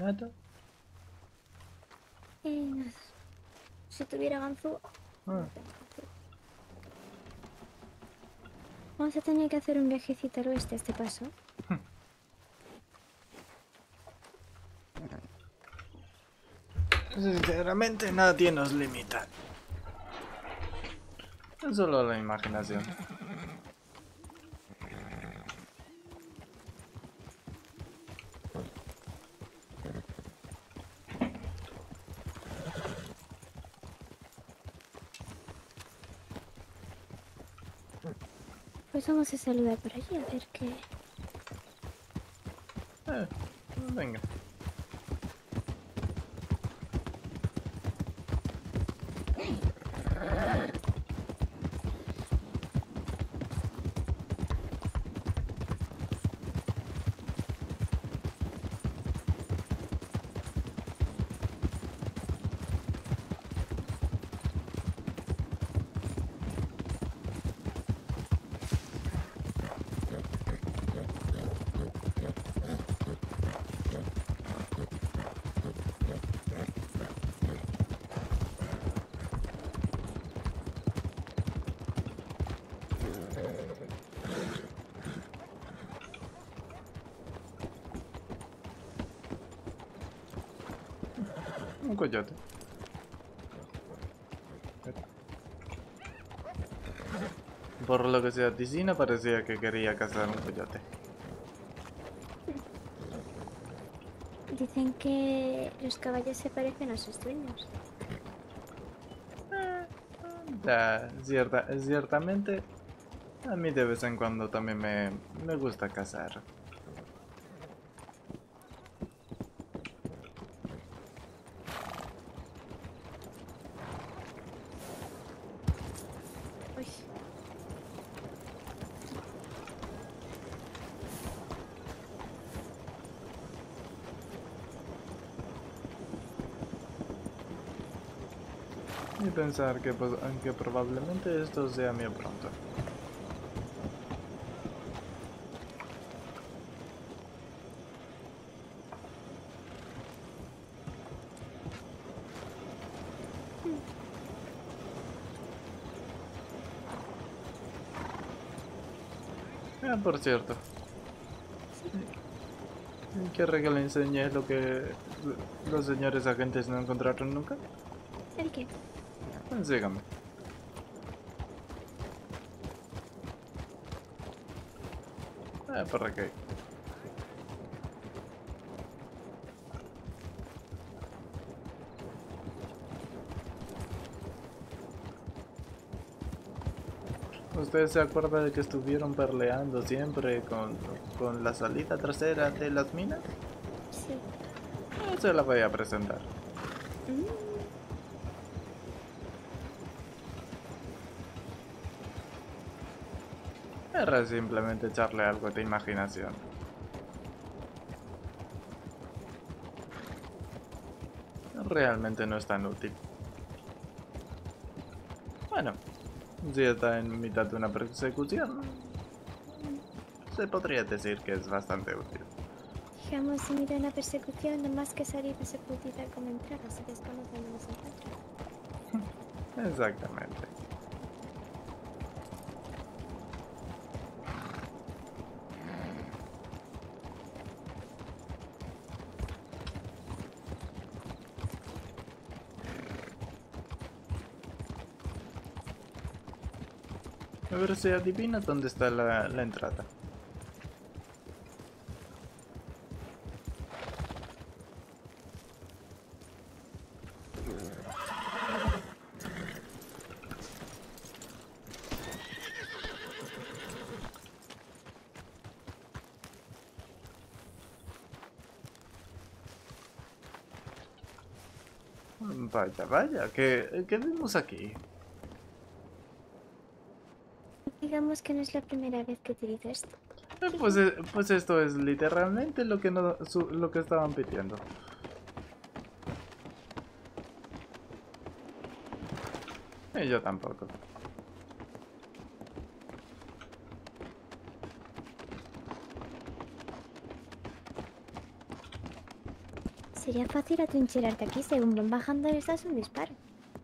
Nada. Nada. Si tuviera ganzúa, Ah, no tengo ganzúa. Vamos a tener que hacer un viajecito al oeste a este paso. sinceramente nadie nos limita. Es solo la imaginación. Pues vamos a saludar por allí a ver qué... Eh, venga. Un coyote. Por lo que sea, Ticina parecía que quería cazar un coyote. Dicen que los caballos se parecen a sus dueños. Ya, ciertamente, a mí de vez en cuando también me gusta cazar. Uy, Y pensar que, pues, aunque probablemente esto sea mío pronto. Por cierto, ¿quiere que le enseñe lo que los señores agentes no encontraron nunca? ¿el qué? Sígame. ¿Para qué? ¿Usted se acuerda de que estuvieron peleando siempre con la salida trasera de las minas? Sí. Se la voy a presentar. Mm, Era simplemente echarle algo de imaginación. Realmente no es tan útil. Bueno, si está en mitad de una persecución, se podría decir que es bastante útil. Digamos, si mira una persecución, no más que salida se puede utilizar como entrada, se desconoce dónde se encuentra. Exactamente. A ver si adivina dónde está la entrada. Vaya, vaya, ¿qué vemos aquí? Digamos que no es la primera vez que utilizo esto. Pues esto es literalmente lo que, no, lo que estaban pidiendo. Y yo tampoco. Sería fácil atrincherarte aquí, según van bajando les das un disparo.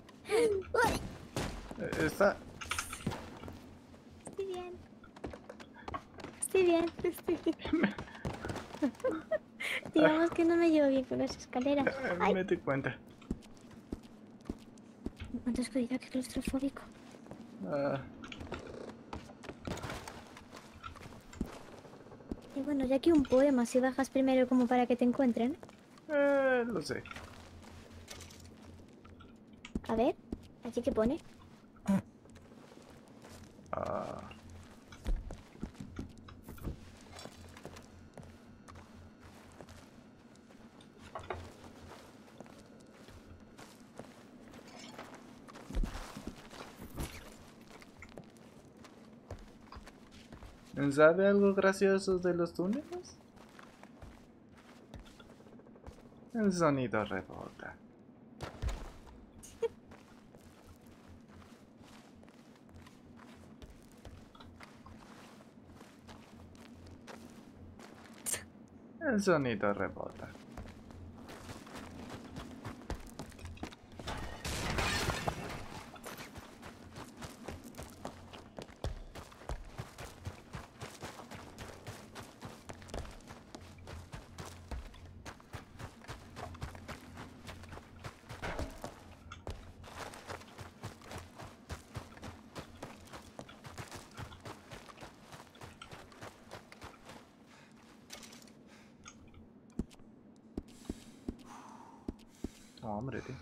Está... Estoy bien. Estoy bien, estoy bien. Digamos que no me llevo bien con las escaleras. ¡Ay! Me doy cuenta. Cuánta oscuridad, qué claustrofóbico. Ah, Y bueno, ya que un poema, si bajas primero como para que te encuentren. lo sé. A ver, ¿allí qué pone? Ah, ¿sabe algo gracioso de los túneles? El sonido rebota. El sonido rebota. Oh, hombre, tío.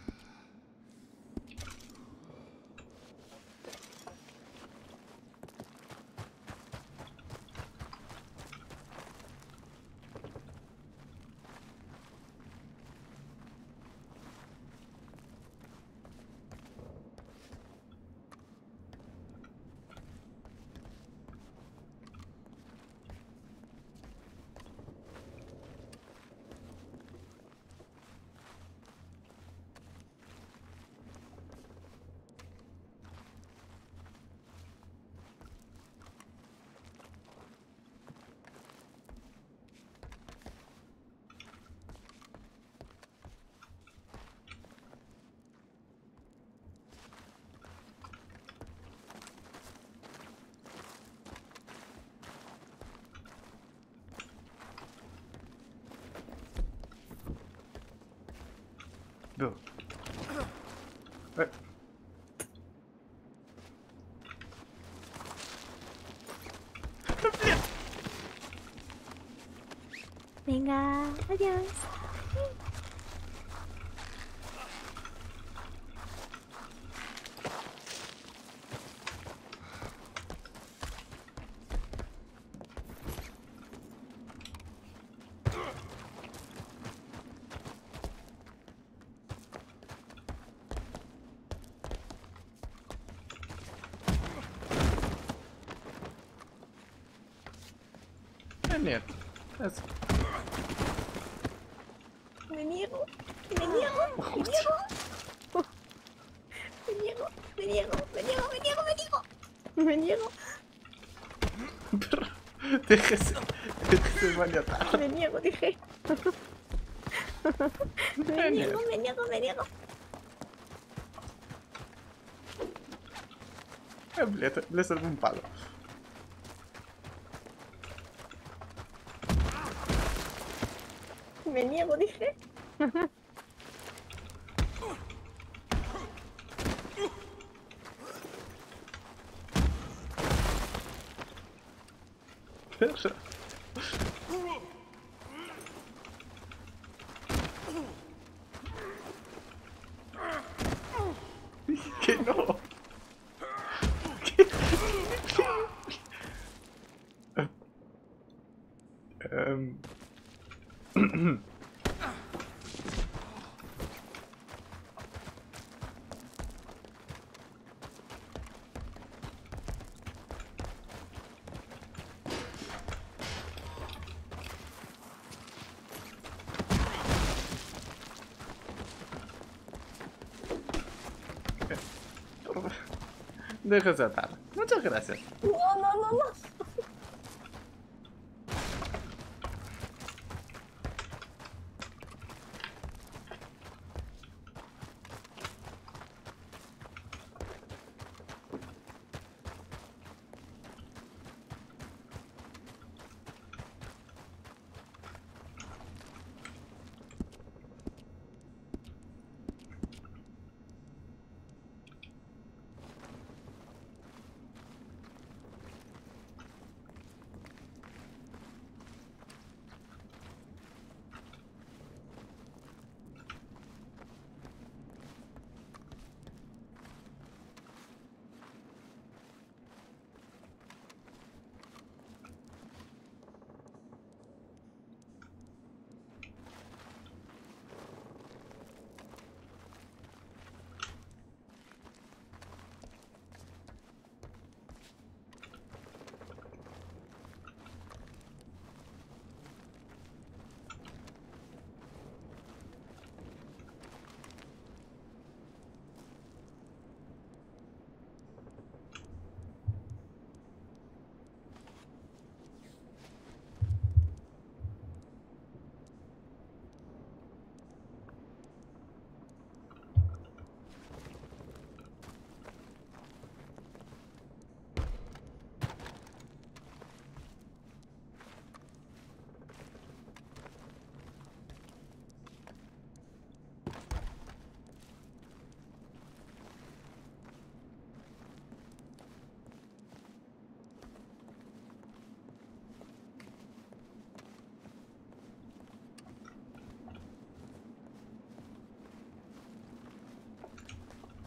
Veo. Venga, adiós. Genial. Eso. Me niego, me niego, me niego. Me niego, me niego, me niego, me niego, me niego. Me niego, Pero, déjese maniatar. me niego, dije. Me niego, me niego, me niego. Le salgo un palo. Me niego, dije. Pero... Que no. Em, Déjese atar. Muchas gracias. No, no, no, no.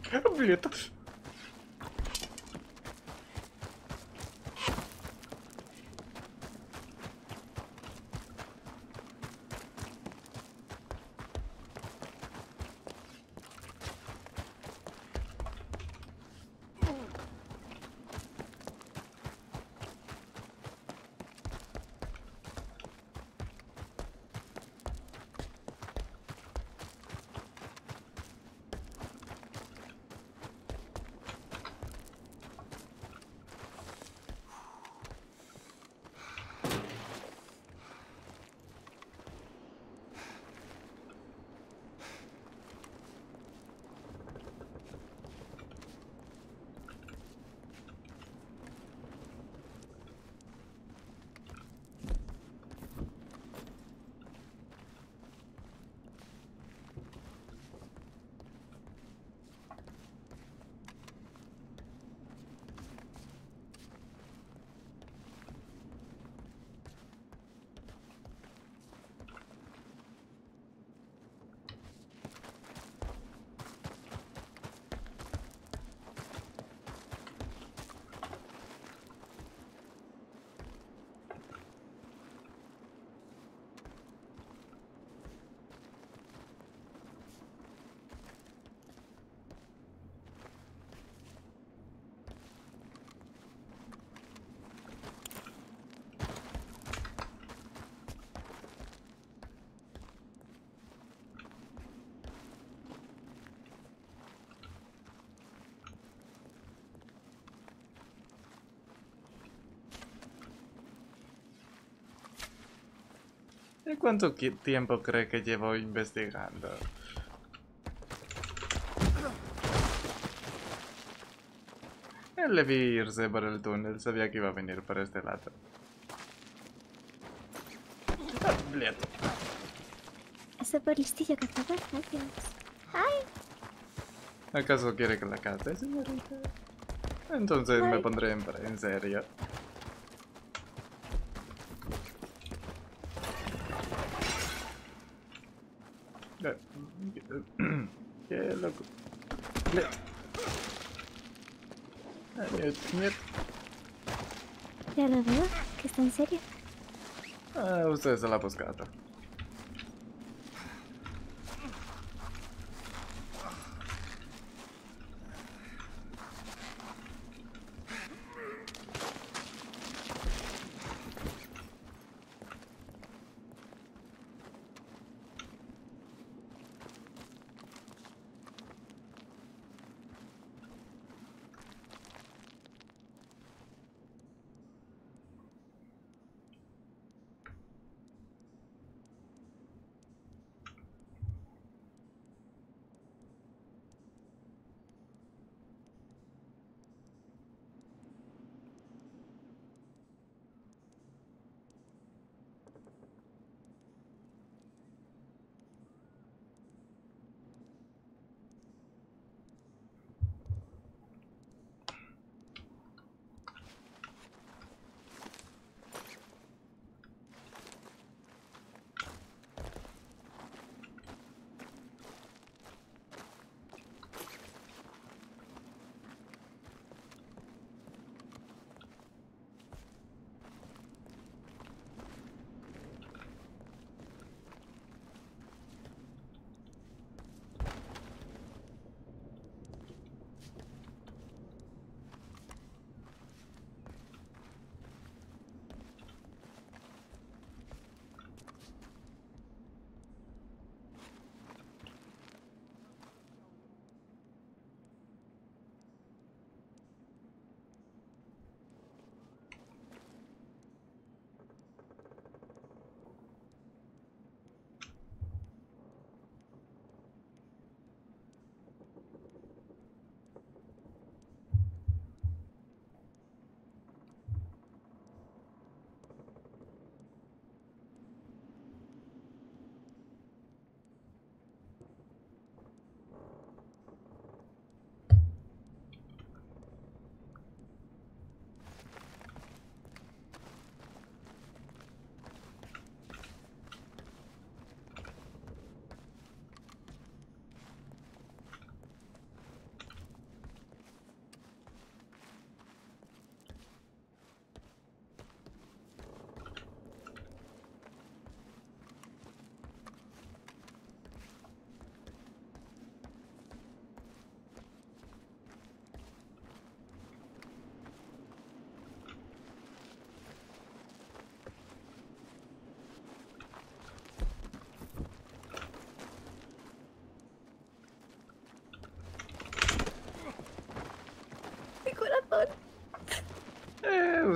Блин. ¿Y cuánto tiempo cree que llevo investigando? Le vi irse por el túnel, sabía que iba a venir por este lado. Bled. Ese por listillo cazador, adiós. ¡Ay! ¿Acaso quiere que la cate, señorita? Entonces me Ay. pondré en serio. Qué loco. Bled. Niet, niet. Ya lo veo, que está en serio. Ah, usted se l'ha buscato.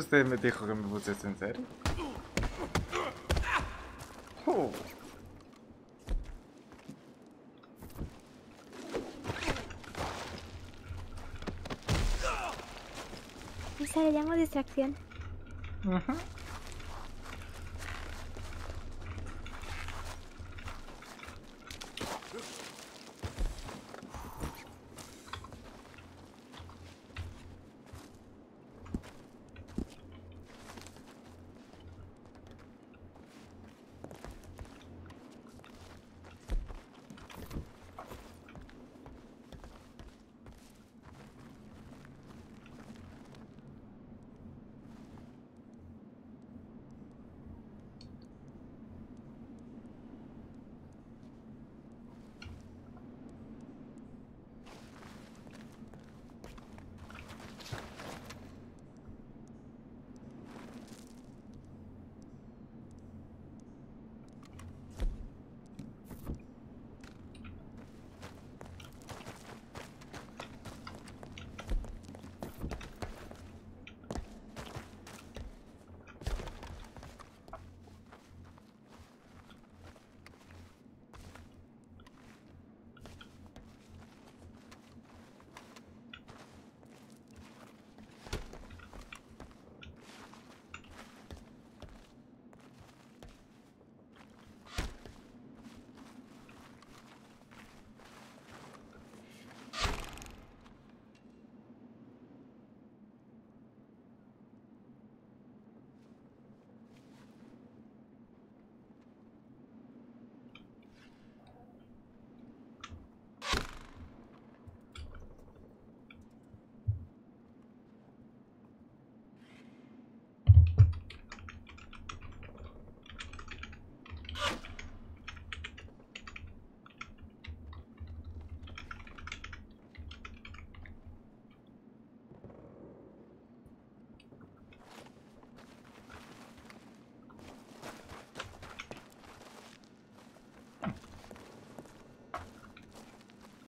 ¿Usted me dijo que me pusiste en serio? Esa le llamo distracción. Ujú.